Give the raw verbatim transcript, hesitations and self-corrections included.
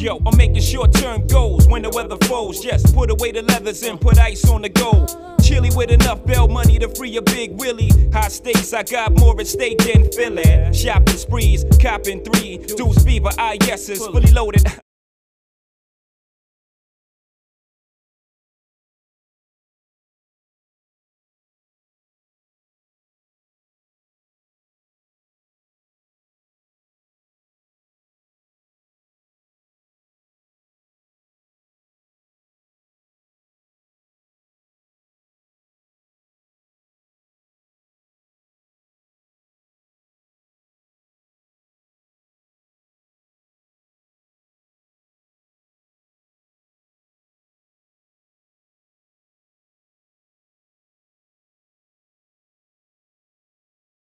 Yo, I'm making short-term goals when the weather falls. Just put away the leathers and put ice on the gold. Chilly with enough bail money to free a big Willie. High stakes, I got more at stake than Philly. Shopping sprees, copping three. Deuce fever, I yeses, fully loaded.